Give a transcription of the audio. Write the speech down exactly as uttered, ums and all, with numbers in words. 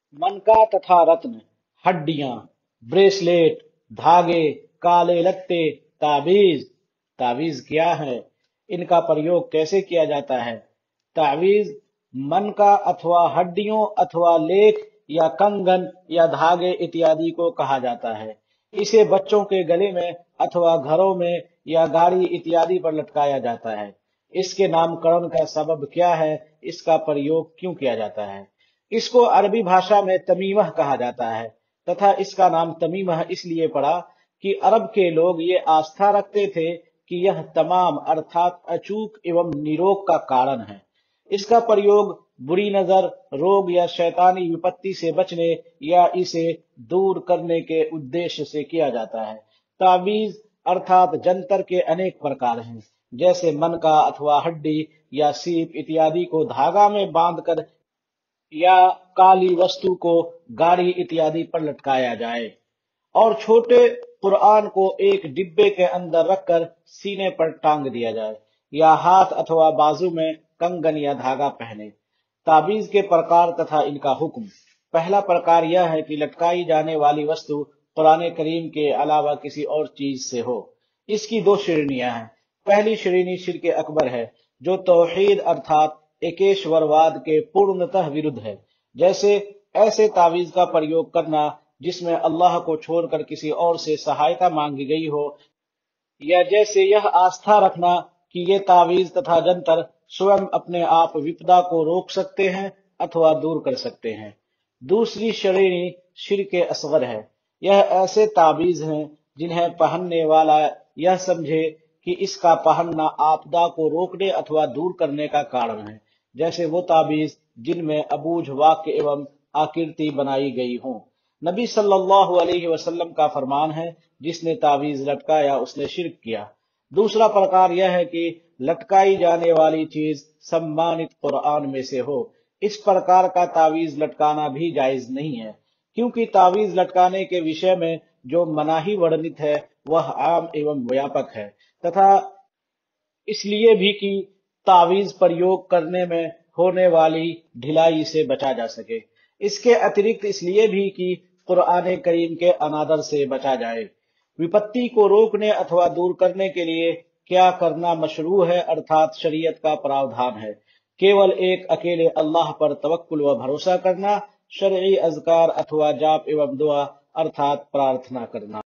मनका तथा रत्न, हड्डियां, ब्रेसलेट, धागे, काले लत्ते, ताबीज। ताबीज क्या है? इनका प्रयोग कैसे किया जाता है? ताबीज मन का अथवा हड्डियों अथवा लेख या कंगन या धागे इत्यादि को कहा जाता है। इसे बच्चों के गले में अथवा घरों में या गाड़ी इत्यादि पर लटकाया जाता है। इसके नामकरण का सबब क्या है? इसका प्रयोग क्यों किया जाता है? इसको अरबी भाषा में तमीमह कहा जाता है तथा इसका नाम तमीमह इसलिए पड़ा कि अरब के लोग ये आस्था रखते थे कि यह तमाम अर्थात अचूक एवं निरोग का कारण है। इसका प्रयोग बुरी नजर, रोग या शैतानी विपत्ति से बचने या इसे दूर करने के उद्देश्य से किया जाता है। ताबीज अर्थात जंतर के अनेक प्रकार हैं, जैसे मनका अथवा हड्डी या सीप इत्यादि को धागा में बांधकर या काली वस्तु को गाड़ी इत्यादि पर लटकाया जाए और छोटे कुरान को एक डिब्बे के अंदर रखकर सीने पर टांग दिया जाए या हाथ अथवा बाजू में कंगन या धागा पहने। ताबीज के प्रकार तथा इनका हुक्म। पहला प्रकार यह है कि लटकाई जाने वाली वस्तु कुरान करीम के अलावा किसी और चीज से हो। इसकी दो श्रेणियां हैं। पहली श्रेणी शिर्क अकबर है, जो तौहीद अर्थात एकेश्वरवाद के पूर्णतः विरुद्ध है, जैसे ऐसे तावीज का प्रयोग करना जिसमें अल्लाह को छोड़कर किसी और से सहायता मांगी गई हो, या जैसे यह आस्था रखना कि ये तावीज तथा जंतर स्वयं अपने आप विपदा को रोक सकते हैं अथवा दूर कर सकते हैं। दूसरी श्रेणी शिर्क असगर है। यह ऐसे ताबीज हैं जिन्हें पहनने वाला यह समझे कि इसका पहनना आपदा को रोकने अथवा दूर करने का कारण है, जैसे वो ताबीज जिनमें अबूझ वाक्य एवं आकृति बनाई गई हो। नबी सल्लल्लाहु अलैहि वसल्लम का फरमान है, जिसने तावीज लटकाया उसने शिर्क किया। दूसरा प्रकार यह है कि लटकाई जाने वाली चीज सम्मानित कुरान में से हो। इस प्रकार का तावीज लटकाना भी जायज नहीं है, क्योंकि तावीज लटकाने के विषय में जो मनाही वर्णित है वह आम एवं व्यापक है, तथा इसलिए भी कि तावीज प्रयोग करने में होने वाली ढिलाई से बचा जा सके। इसके अतिरिक्त इसलिए भी कि कुरान करीम के अनादर से बचा जाए। विपत्ति को रोकने अथवा दूर करने के लिए क्या करना मशरू है अर्थात शरीयत का प्रावधान है? केवल एक अकेले अल्लाह पर तवक्कुल व भरोसा करना, शरई अज़कार अथवा जाप एवं दुआ अर्थात प्रार्थना करना।